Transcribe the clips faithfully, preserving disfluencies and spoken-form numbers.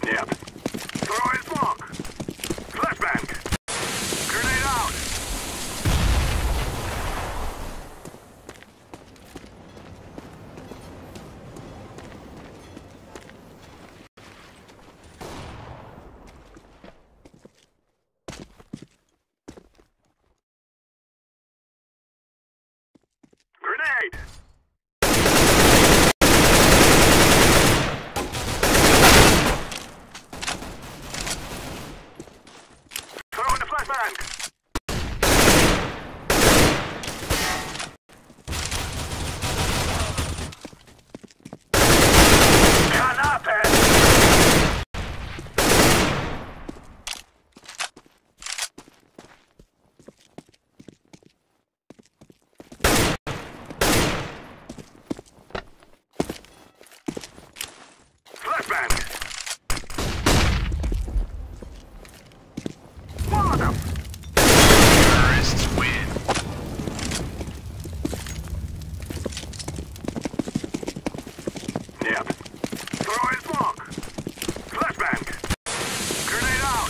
Yep. Throw in smoke. Flashbang. Grenade out. Grenade. Throw in the flashbang. Canapé. Flashbang. Molotov. Terrorists win. Yep. Throw in smoke. Flashbang. Grenade out.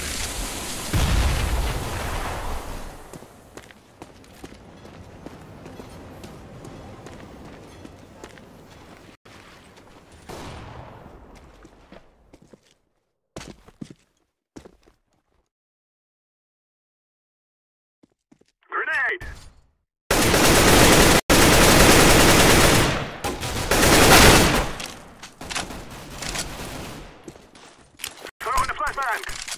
Grenade. Throw in the flashbang.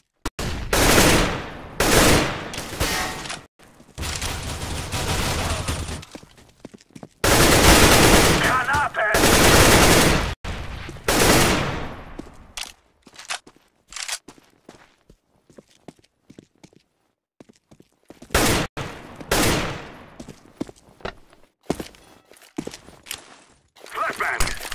Canapé. Flashbang.